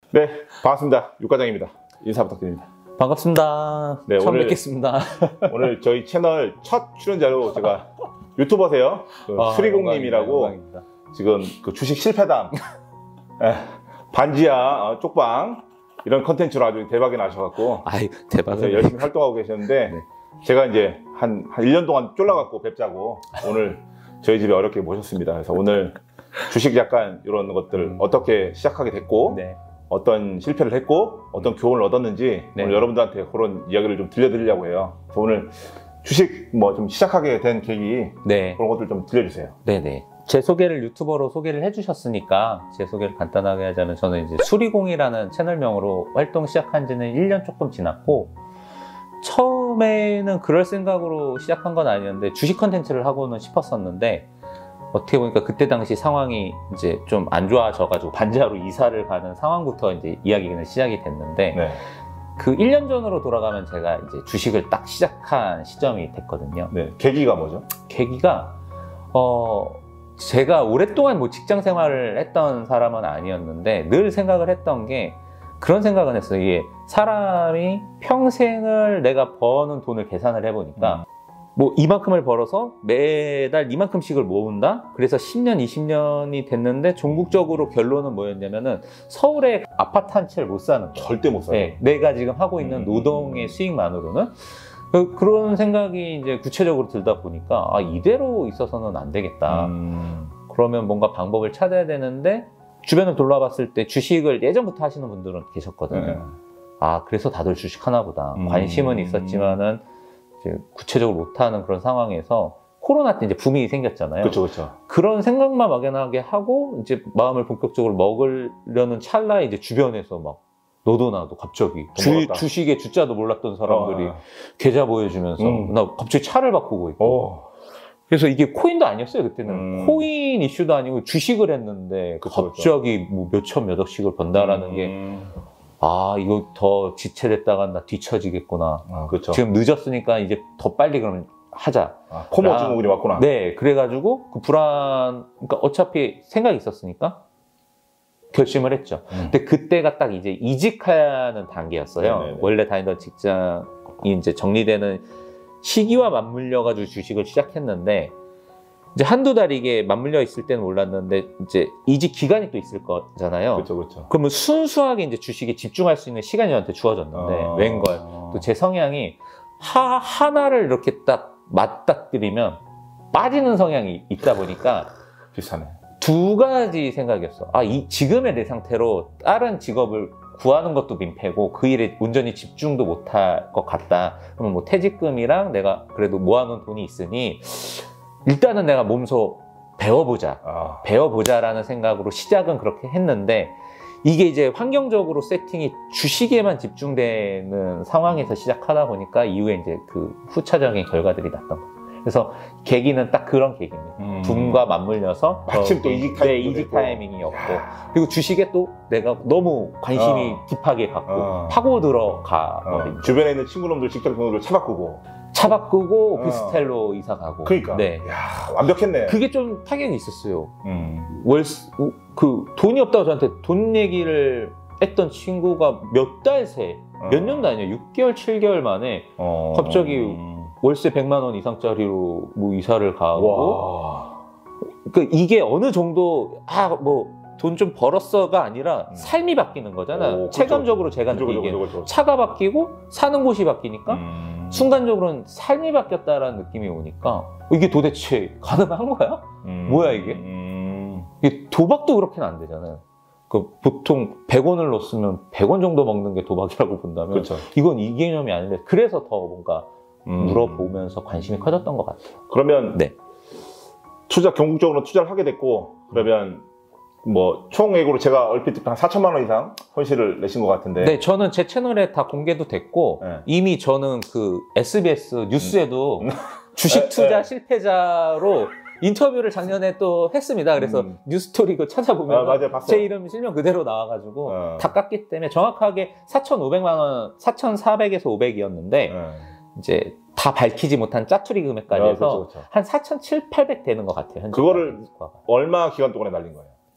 네, 반갑습니다. 육과장입니다. 인사 부탁드립니다. 반갑습니다. 네, 처음 오늘, 뵙겠습니다. 오늘 저희 채널 첫 출연자로 제가 유튜버세요. 수리공님이라고 지금 그 주식 실패담, 반지하 쪽방 이런 컨텐츠로 아주 대박이 나셔갖고 아이 대박을 열심히 활동하고 계셨는데 네. 제가 이제 한 1년 동안 쫄라갖고 뵙자고 오늘 저희 집에 어렵게 모셨습니다. 그래서 오늘 주식 약간 이런 것들 어떻게 시작하게 됐고 네. 어떤 실패를 했고 어떤 교훈을 얻었는지 네. 오늘 여러분들한테 그런 이야기를 좀 들려드리려고 해요. 그래서 오늘 주식 뭐 좀 시작하게 된 계기 네. 그런 것들 좀 들려주세요. 네네. 제 소개를 유튜버로 소개를 해주셨으니까 제 소개를 간단하게 하자면 저는 이제 수리공이라는 채널명으로 활동 시작한 지는 1년 조금 지났고 처음에는 그럴 생각으로 시작한 건 아니었는데 주식 컨텐츠를 하고는 싶었었는데 어떻게 보니까 그때 당시 상황이 이제 좀 안 좋아져가지고 반지하로 이사를 가는 상황부터 이제 이야기는 시작이 됐는데 네. 그 1년 전으로 돌아가면 제가 이제 주식을 딱 시작한 시점이 됐거든요. 네. 계기가 뭐죠? 계기가 제가 오랫동안 뭐 직장 생활을 했던 사람은 아니었는데 늘 생각을 했던 게 그런 생각은 했어요. 이게 사람이 평생을 내가 버는 돈을 계산을 해보니까 뭐 이만큼을 벌어서 매달 이만큼씩을 모은다? 그래서 10년, 20년이 됐는데 종국적으로 결론은 뭐였냐면은 서울에 아파트 한 채를 못 사는 거예요. 절대 못 사요. 네, 내가 지금 하고 있는 노동의 수익만으로는 그런 생각이 이제 구체적으로 들다 보니까 아 이대로 있어서는 안 되겠다. 그러면 뭔가 방법을 찾아야 되는데 주변을 돌아봤을 때 주식을 예전부터 하시는 분들은 계셨거든요. 네. 아 그래서 다들 주식 하나 보다. 관심은 있었지만은 이제 구체적으로 못하는 그런 상황에서 코로나 때 이제 붐이 생겼잖아요. 그렇죠, 그렇죠. 그런 생각만 막연하게 하고 이제 마음을 본격적으로 먹으려는 찰나에 이제 주변에서 막 너도 나도 갑자기 주식의 주자도 몰랐던 사람들이 계좌 보여주면서 나 갑자기 차를 바꾸고 있고 그래서 이게 코인도 아니었어요 그때는 코인 이슈도 아니고 주식을 했는데 그쵸, 갑자기 뭐 몇천 몇 억씩을 번다라는 게 아 이거 더 지체됐다가 나 뒤처지겠구나. 그렇죠. 지금 늦었으니까 이제 더 빨리 그러면 하자. 포모 증후군이 왔구나. 네, 그래가지고 그 그러니까 어차피 생각이 있었으니까 결심을 했죠. 근데 그때가 딱 이제 이직하는 단계였어요. 네네네. 원래 다니던 직장이 이제 정리되는 시기와 맞물려가지고 주식을 시작했는데 이제 한두 달 이게 맞물려 있을 때는 몰랐는데 이제 이직 기간이 또 있을 거잖아요. 그렇죠, 그렇죠. 그러면 순수하게 이제 주식에 집중할 수 있는 시간이 저한테 주어졌는데 웬걸 또 제 성향이 하나를 이렇게 딱 맞닥뜨리면 빠지는 성향이 있다 보니까 비슷하네. 두 가지 생각이었어. 아, 지금의 내 상태로 다른 직업을 구하는 것도 민폐고 그 일에 온전히 집중도 못할 것 같다. 그러면 뭐 퇴직금이랑 내가 그래도 모아놓은 돈이 있으니 일단은 내가 몸소 배워보자라는 생각으로 시작은 그렇게 했는데 이게 이제 환경적으로 세팅이 주식에만 집중되는 상황에서 시작하다 보니까 이후에 이제 그 후차적인 결과들이 났던 거예요. 그래서 계기는 딱 그런 계기입니다. 붐과 맞물려서 마침 또 이직 타이밍이었고 그리고 주식에 또 내가 너무 관심이 딥하게 갖고 파고 들어가 버린 주변에 있는 친구놈들, 직장 동료들 차 바꾸고 오피스텔로 이사 가고. 그러니까. 네. 야, 완벽했네. 그게 좀 타격이 있었어요. 돈이 없다고 저한테 돈 얘기를 했던 친구가 몇 달 새, 몇 년도 아니에요. 6개월, 7개월 만에 갑자기 월세 100만 원 이상짜리로 뭐 이사를 가고. 그러니까 이게 어느 정도, 돈 좀 벌었어가 아니라 삶이 바뀌는 거잖아. 체감적으로 제가 느끼기엔 차가 바뀌고 사는 곳이 바뀌니까 순간적으로는 삶이 바뀌었다라는 느낌이 오니까 이게 도대체 가능한 거야? 뭐야 이게? 이게 도박도 그렇게는 안 되잖아요. 보통 100원을 넣었으면 100원 정도 먹는 게 도박이라고 본다면 그렇죠. 이건 이 개념이 아닌데 그래서 더 뭔가 물어보면서 관심이 커졌던 것 같아요. 그러면 네. 경국적으로 투자를 하게 됐고 그러면 뭐 총액으로 제가 얼핏 한 4천만 원 이상 손실을 내신 것 같은데. 네, 저는 제 채널에 다 공개도 됐고 이미 저는 그 SBS 뉴스에도 주식 투자 실패자로 인터뷰를 작년에 또 했습니다. 그래서 뉴스토리 그 찾아보면 맞아요, 봤어요. 제 이름 실명 그대로 나와가지고 다 깠기 때문에 정확하게 4,500만 원, 4,400에서 500이었는데 이제 다 밝히지 못한 짜투리 금액까지 해서 그렇죠. 한 4,700, 800 되는 것 같아요. 그거를 얼마 기간 동안에 날린 거예요?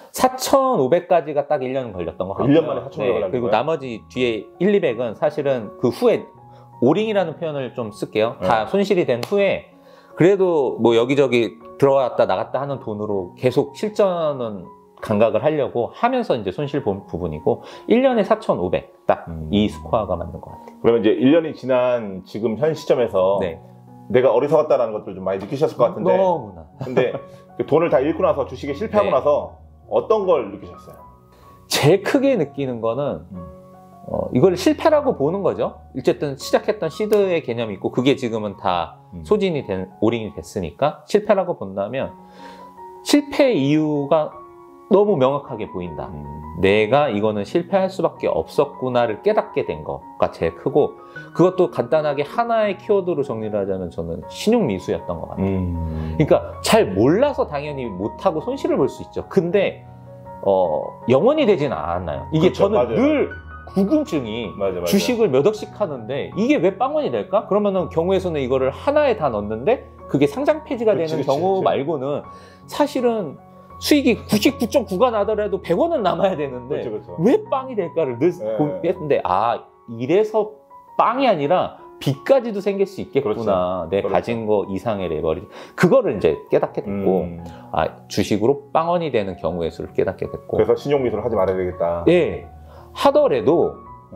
4,500까지가 딱 1년 걸렸던 것 같아요. 1년 만에 4,500을 네, 그리고 나머지 뒤에 1, 200은 사실은 그 후에 오링이라는 표현을 좀 쓸게요. 다 손실이 된 후에 그래도 뭐 여기저기 들어왔다 나갔다 하는 돈으로 계속 실전은 감각을 하려고 하면서 이제 손실 본 부분이고 1년에 4,500 딱 이 스코어가 맞는 것 같아요. 그러면 이제 1년이 지난 지금 현 시점에서 네. 내가 어리석었다는 것들 좀 많이 느끼셨을 것 같은데 너무나. 근데 그 돈을 다 잃고 나서 주식에 실패하고 네. 나서 어떤 걸 느끼셨어요? 제일 크게 느끼는 거는 이걸 실패라고 보는 거죠. 어쨌든 시작했던 시드의 개념이 있고 그게 지금은 다 소진이 된 오링이 됐으니까 실패라고 본다면 실패 이유가 너무 명확하게 보인다. 내가 이거는 실패할 수밖에 없었구나를 깨닫게 된 거가 제일 크고 그것도 간단하게 하나의 키워드로 정리를 하자면 저는 신용미수였던 것 같아요. 그러니까 잘 몰라서 당연히 못하고 손실을 볼 수 있죠. 근데 영원히 되지는 않았나요? 이게 그렇죠. 저는 맞아요. 늘 궁금증이 맞아. 주식을 몇 억씩 하는데 이게 왜 빵원이 될까? 그러면은 경우에서는 이거를 하나에 다 넣었는데 그게 상장 폐지가 되는 경우 말고는 사실은 수익이 99.9가 나더라도 100원은 남아야 되는데 그렇죠. 왜 빵이 될까를 늘 고민했는데 이래서 빵이 아니라 빚까지도 생길 수 있겠구나. 내 가진 거 이상의 레버리지. 그거를 이제 깨닫게 됐고 주식으로 빵원이 되는 경우의 수를 깨닫게 됐고 그래서 신용미수를 하지 말아야 되겠다. 예. 하더라도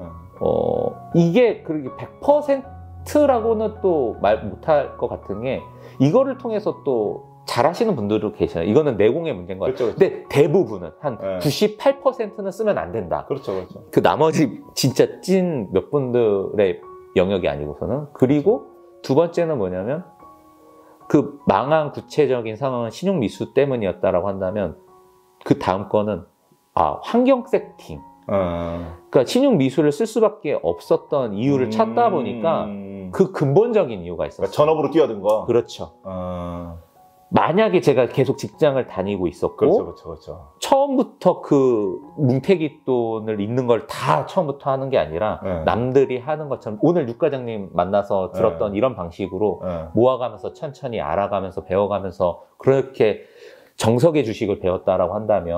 이게 그렇게 100%라고는 또 말 못할 것 같은 게 이거를 통해서 또 잘하시는 분들도 계셔요. 이거는 내공의 문제인 거예요. 그렇죠. 근데 대부분은 한 98%는 쓰면 안 된다. 그렇죠. 그 나머지 진짜 찐 몇 분들의 영역이 아니고서는. 그리고 두 번째는 뭐냐면 그 망한 구체적인 상황은 신용 미수 때문이었다라고 한다면 그 다음 거는 환경 세팅. 그러니까 신용 미수를 쓸 수밖에 없었던 이유를 찾다 보니까 그 근본적인 이유가 있었어요. 그러니까 전업으로 뛰어든 거. 그렇죠. 만약에 제가 계속 직장을 다니고 있었고 그렇죠. 처음부터 그 뭉태기 돈을 있는 걸 다 처음부터 하는 게 아니라 남들이 하는 것처럼 오늘 육 과장님 만나서 들었던 이런 방식으로 모아가면서 천천히 알아가면서 배워가면서 그렇게 정석의 주식을 배웠다라고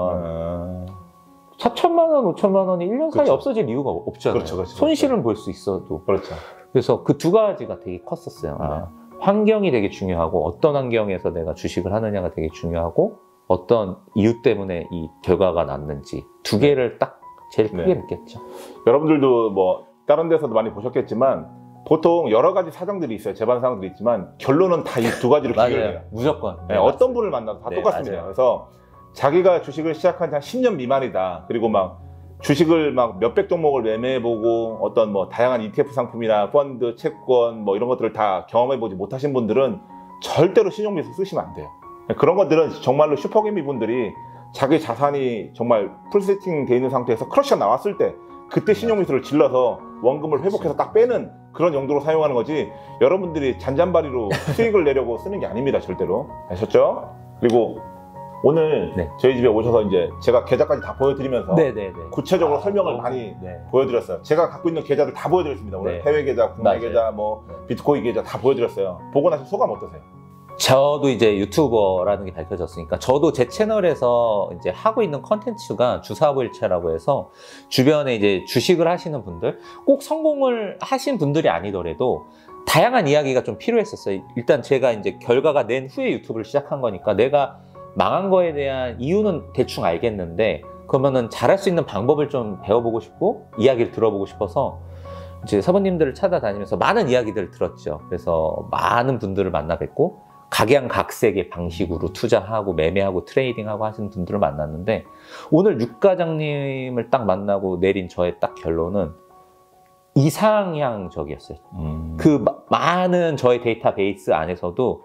한다면 4천만 원, 5천만 원이 1년 사이에 없어질 이유가 없잖아요. 그렇죠. 손실은 볼 수 있어도. 그렇죠. 그래서 그 두 가지가 되게 컸었어요. 환경이 되게 중요하고 어떤 환경에서 내가 주식을 하느냐가 되게 중요하고 어떤 이유 때문에 이 결과가 났는지 두 개를 딱 제일 크게 느꼈죠. 여러분들도 뭐 다른 데서도 많이 보셨겠지만 보통 여러 가지 사정들이 있어요. 재반 사정들이 있지만 결론은 다 이 두 가지로 귀결해요. 무조건. 어떤 분을 만나도 다 똑같습니다. 맞아요. 그래서 자기가 주식을 시작한 지 한 10년 미만이다. 그리고 막 주식을 막 몇백 종목을 매매해보고 어떤 뭐 다양한 ETF 상품이나 펀드, 채권 뭐 이런 것들을 다 경험해보지 못하신 분들은 절대로 신용미수 쓰시면 안 돼요. 그런 것들은 정말로 슈퍼개미 분들이 자기 자산이 정말 풀세팅 돼 있는 상태에서 크러쉬가 나왔을 때 그때 신용미수를 질러서 원금을 회복해서 딱 빼는 그런 용도로 사용하는 거지 여러분들이 잔잔바리로 수익을 내려고 쓰는 게 아닙니다. 절대로. 아셨죠? 그리고 오늘 저희 집에 오셔서 이제 제가 계좌까지 다 보여드리면서 구체적으로 설명을 많이 보여드렸어요. 제가 갖고 있는 계좌를 다 보여드렸습니다. 오늘 해외 계좌, 국내 계좌, 뭐 비트코인 계좌 다 보여드렸어요. 보고 나서 소감 어떠세요? 저도 이제 유튜버라는 게 밝혀졌으니까 저도 제 채널에서 이제 하고 있는 컨텐츠가 주사부일체라고 해서 주변에 이제 주식을 하시는 분들 꼭 성공을 하신 분들이 아니더라도 다양한 이야기가 좀 필요했었어요. 일단 제가 이제 결과가 낸 후에 유튜브를 시작한 거니까 내가 망한 거에 대한 이유는 대충 알겠는데 그러면은 잘할 수 있는 방법을 좀 배워보고 싶고 이야기를 들어보고 싶어서 이제 사부님들을 찾아다니면서 많은 이야기들을 들었죠. 그래서 많은 분들을 만나 뵙고 각양각색의 방식으로 투자하고 매매하고 트레이딩하고 하시는 분들을 만났는데 오늘 육 과장님을 딱 만나고 내린 저의 딱 결론은 이상향적이었어요. 그 많은 저의 데이터베이스 안에서도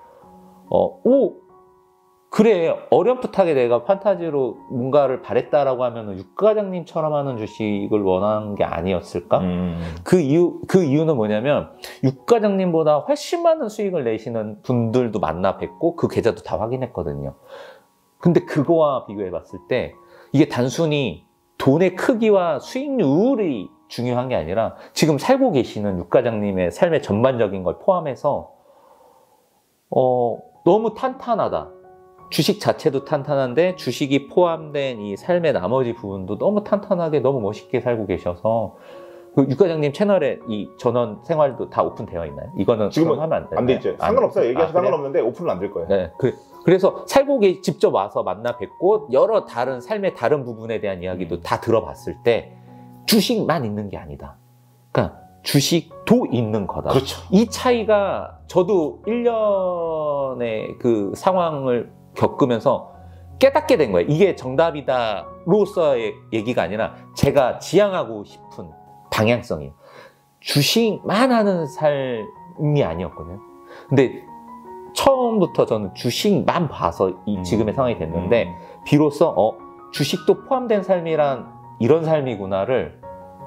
그래 어렴풋하게 내가 판타지로 뭔가를 바랬다라고 하면 육 과장님처럼 하는 주식을 원하는 게 아니었을까? 그 이유는 뭐냐면 육 과장님보다 훨씬 많은 수익을 내시는 분들도 만나 뵙고 그 계좌도 다 확인했거든요. 근데 그거와 비교해 봤을 때 이게 단순히 돈의 크기와 수익률이 중요한 게 아니라 지금 살고 계시는 육 과장님의 삶의 전반적인 걸 포함해서 너무 탄탄하다. 주식 자체도 탄탄한데 주식이 포함된 이 삶의 나머지 부분도 너무 탄탄하게 너무 멋있게 살고 계셔서 그 유 과장님 채널에 이 전원 생활도 다 오픈되어 있나요? 이거는 지금은 하면 안 돼요? 안 돼 있죠. 상관없어요. 얘기하셔도 상관없는데 오픈은 안 될 거예요. 네. 그래서 살고 직접 와서 만나 뵙고 여러 다른 삶의 다른 부분에 대한 이야기도 다 들어봤을 때 주식만 있는 게 아니다. 그러니까 주식도 있는 거다. 그렇죠. 이 차이가 저도 1년의 그 상황을 겪으면서 깨닫게 된 거예요. 이게 정답이다로서의 얘기가 아니라 제가 지향하고 싶은 방향성이에요. 주식만 하는 삶이 아니었거든요. 근데 처음부터 저는 주식만 봐서 이 지금의 상황이 됐는데 비로소 주식도 포함된 삶이란 이런 삶이구나를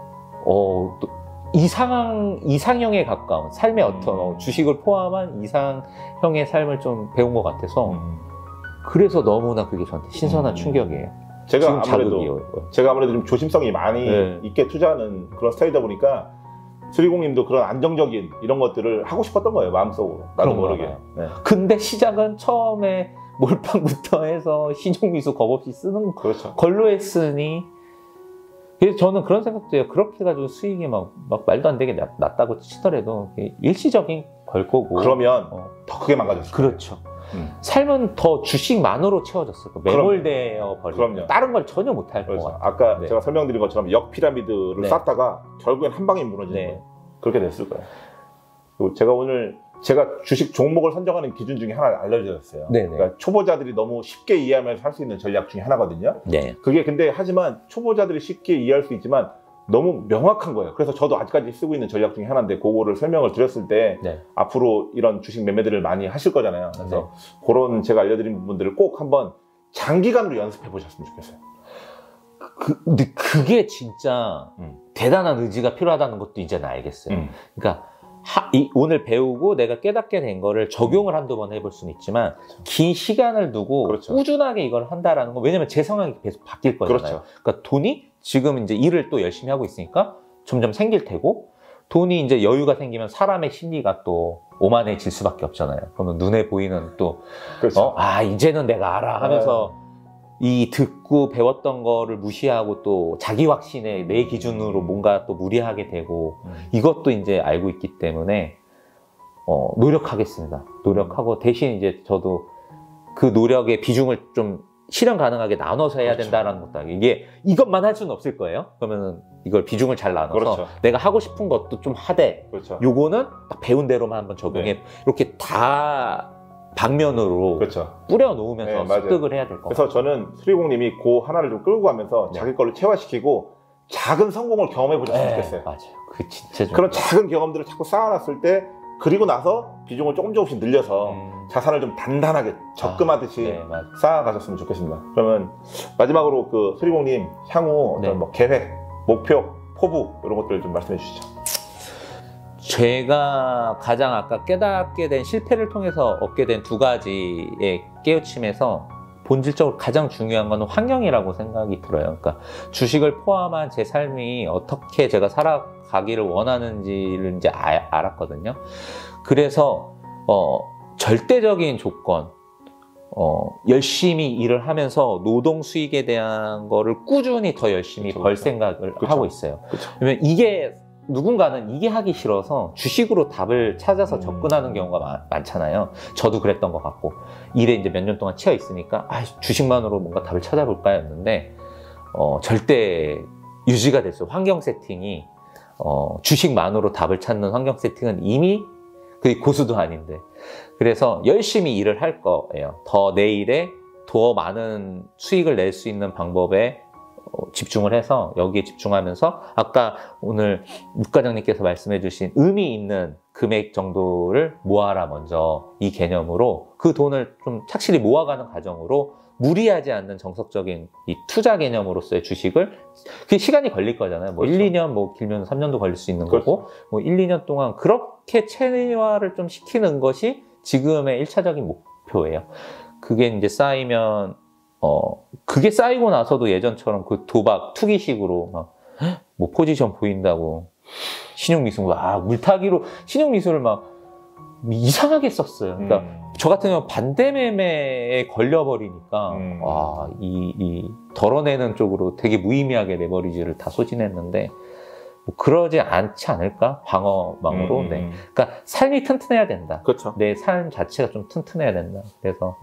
이상형에 가까운 삶의 어떤 제주식을 포함한 이상형의 삶을 좀 배운 것 같아서 그래서 너무나 그게 저한테 신선한 충격이에요. 제가 아무래도 좀 조심성이 많이 네. 있게 투자하는 그런 스타일이다 보니까 수리공님도 그런 안정적인 이런 것들을 하고 싶었던 거예요, 마음속으로. 나도 모르게. 네. 근데 시작은 처음에 몰빵부터 해서 신용미수 겁없이 쓰는 그렇죠. 걸로 했으니 그래서 저는 그런 생각도 해요. 그렇게 해가지고 수익이 막 말도 안 되게 낮다고 치더라도 일시적인 걸 거고 그러면 더 크게 망가졌어요. 그렇죠. 삶은 더 주식만으로 채워졌을 거예요. 매몰되어 버리고 다른 걸 전혀 못할 것 같아요. 아까 네. 제가 설명드린 것처럼 역피라미드를 네. 쌓다가 결국엔 한 방에 무너지는 네. 거예요. 그렇게 됐을 거예요. 그리고 제가 오늘 주식 종목을 선정하는 기준 중에 하나를 알려드렸어요. 네, 네. 그러니까 초보자들이 너무 쉽게 이해하면서 할 수 있는 전략 중에 하나거든요. 네. 그게 근데 하지만 초보자들이 쉽게 이해할 수 있지만 너무 명확한 거예요. 그래서 저도 아직까지 쓰고 있는 전략 중에 하나인데 그거를 설명을 드렸을 때 네. 앞으로 이런 주식 매매들을 많이 하실 거잖아요. 그래서 그런 제가 알려드린 부분들을 꼭 한번 장기간으로 연습해 보셨으면 좋겠어요. 근데 그게 진짜 대단한 의지가 필요하다는 것도 이제는 알겠어요. 그러니까 오늘 배우고 내가 깨닫게 된 거를 적용을 한두 번 해볼 수는 있지만 그렇죠. 긴 시간을 두고 그렇죠. 꾸준하게 이걸 한다라는 거 왜냐면 제 상황이 계속 바뀔 거잖아요. 그렇죠. 그러니까 돈이 지금 이제 일을 또 열심히 하고 있으니까 점점 생길 테고 돈이 이제 여유가 생기면 사람의 심리가 또 오만해질 수밖에 없잖아요. 그러면 눈에 보이는 또 그렇죠. 이제는 내가 알아 하면서 이 듣고 배웠던 거를 무시하고 또 자기 확신에 내 기준으로 뭔가 또 무리하게 되고 이것도 이제 알고 있기 때문에 노력하겠습니다. 노력하고 대신 이제 저도 그 노력의 비중을 좀 실현 가능하게 나눠서 해야 그렇죠. 된다라는 것도 이게 이것만 할 수는 없을 거예요. 그러면은 이걸 비중을 잘 나눠서 그렇죠. 내가 하고 싶은 것도 좀 하되 그렇죠. 요거는 딱 배운 대로만 한번 적용해 이렇게 다 방면으로 그렇죠. 뿌려놓으면서 네, 습득을 해야 될 것 같아요. 그래서 저는 수리공님이 그 하나를 좀 끌고 가면서 자기 걸로 체화시키고 작은 성공을 경험해 보셨으면 좋겠어요. 맞아요. 그 진짜 좀 그런 작은 경험들을 자꾸 쌓아놨을 때 그리고 나서 비중을 조금씩 늘려서 자산을 좀 단단하게 적금하듯이 쌓아가셨으면 좋겠습니다. 그러면 마지막으로 그 수리공님 향후 어떤 뭐 계획, 목표, 포부 이런 것들 좀 말씀해 주시죠. 제가 가장 아까 깨닫게 된 실패를 통해서 얻게 된 두 가지의 깨우침에서 본질적으로 가장 중요한 건 환경이라고 생각이 들어요. 그러니까 주식을 포함한 제 삶이 어떻게 제가 살아가기를 원하는지를 이제 알았거든요. 그래서 절대적인 조건, 열심히 일을 하면서 노동 수익에 대한 거를 꾸준히 더 열심히 벌 생각을 하고 있어요. 왜냐면 이게 누군가는 이게 하기 싫어서 주식으로 답을 찾아서 접근하는 경우가 많잖아요. 저도 그랬던 것 같고 일에 이제 몇 년 동안 치여 있으니까 주식만으로 뭔가 답을 찾아볼까 했는데 절대 유지가 됐어요. 환경 세팅이 주식만으로 답을 찾는 환경 세팅은 이미 그게 고수도 아닌데 그래서 열심히 일을 할 거예요. 더 내 일에 더 많은 수익을 낼 수 있는 방법에 집중을 해서 여기에 집중하면서 아까 오늘 육 과장님께서 말씀해 주신 의미 있는 금액 정도를 모아라 먼저 이 개념으로 그 돈을 좀 착실히 모아가는 과정으로 무리하지 않는 정석적인 이 투자 개념으로서의 주식을 그게 시간이 걸릴 거잖아요. 뭐 1, 2년 뭐 길면 3년도 걸릴 수 있는 거고 뭐 1, 2년 동안 그렇게 체화를 좀 시키는 것이 지금의 1차적인 목표예요. 그게 이제 쌓이면 그게 쌓이고 나서도 예전처럼 그 도박, 투기식으로 막, 뭐 포지션 보인다고 신용미수, 물타기로 신용미수를 막 이상하게 썼어요. 그러니까 저 같은 경우 반대 매매에 걸려버리니까 이 덜어내는 쪽으로 되게 무의미하게 레버리지를 다 소진했는데 뭐 그러지 않지 않을까? 방어망으로. 네. 그러니까 삶이 튼튼해야 된다. 그렇죠. 내 삶 자체가 좀 튼튼해야 된다. 그래서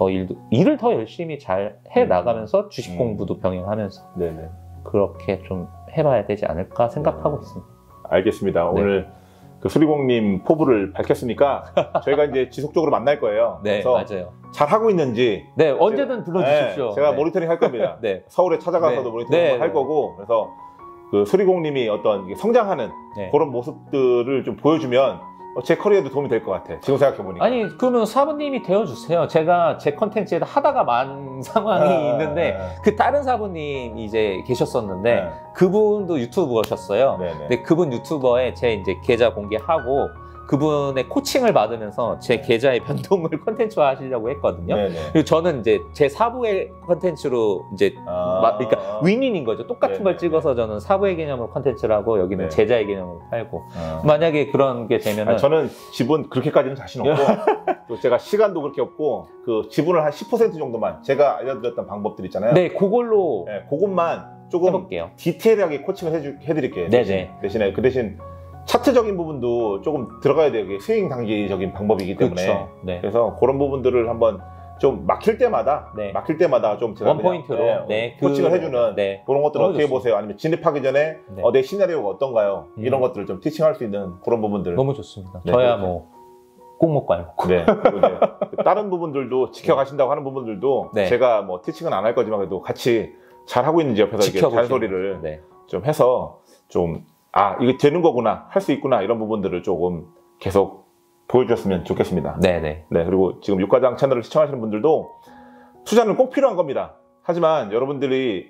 일을 더 열심히 잘 해 나가면서 주식 공부도 병행하면서 네네. 그렇게 좀 해봐야 되지 않을까 생각하고 있습니다. 알겠습니다. 네. 오늘 그 수리공님 포부를 밝혔으니까 저희가 이제 지속적으로 만날 거예요. 네, 그래서 맞아요. 잘 하고 있는지 네, 언제든 불러주십시오. 네, 제가 네. 모니터링 할 겁니다. 네. 서울에 찾아가서도 네. 모니터링 네. 할 거고, 그래서 그 수리공님이 어떤 성장하는 네. 그런 모습들을 좀 보여주면 제 커리어에도 도움이 될 것 같아. 지금 생각해 보니까. 아니 그러면 사부님이 되어주세요. 제가 제 컨텐츠에다 하다가 만 상황이 있는데 그 다른 사부님 이제 계셨었는데 그분도 유튜버셨어요. 근데 그분 유튜버에 제 이제 계좌 공개하고 그분의 코칭을 받으면서 제 계좌의 변동을 컨텐츠화 하시려고 했거든요. 그리고 저는 이제 제 사부의 컨텐츠로 이제 그러니까 윈윈인 거죠. 똑같은 걸 찍어서 저는 사부의 개념으로 컨텐츠를 하고 여기는 제자의 개념으로 팔고 만약에 그런 게 되면은 저는 지분 그렇게까지는 자신 없고 또 제가 시간도 그렇게 없고 그 지분을 한 10% 정도만 제가 알려드렸던 방법들 있잖아요. 네, 그걸로 그것만 조금 해볼게요. 디테일하게 코칭을 해드릴게요. 네네. 대신에 그 대신 차트적인 부분도 조금 들어가야 돼요. 스윙 단기적인 방법이기 때문에. 그렇죠. 네. 그래서 그런 부분들을 한번 좀 막힐 때마다 좀 제가 원포인트로 코칭을 해주는 그런 것들 어떻게 보세요? 아니면 진입하기 전에 내 시나리오가 어떤가요? 이런 것들을 좀 티칭할 수 있는 그런 부분들 너무 좋습니다. 저야 뭐 꼭 먹고 알 먹고. 네. 그리고 이제 다른 부분들도 지켜가신다고 하는 부분들도 제가 뭐 티칭은 안 할 거지만 그래도 같이 잘 하고 있는지 옆에서 이렇게 잔소리를 좀 해서 좀 이거 되는 거구나, 할 수 있구나 이런 부분들을 조금 계속 보여주셨으면 좋겠습니다. 네네. 네, 그리고 지금 육과장 채널을 시청하시는 분들도 투자는 꼭 필요한 겁니다. 하지만 여러분들이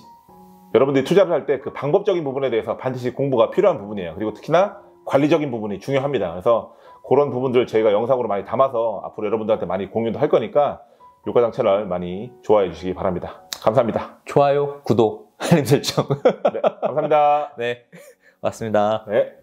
투자를 할 때 그 방법적인 부분에 대해서 반드시 공부가 필요한 부분이에요. 그리고 특히나 관리적인 부분이 중요합니다. 그래서 그런 부분들 저희가 영상으로 많이 담아서 앞으로 여러분들한테 많이 공유도 할 거니까 육과장 채널 많이 좋아해 주시기 바랍니다. 감사합니다. 좋아요, 구독, 알림 설정. 네, 감사합니다. 네, 맞습니다. 네.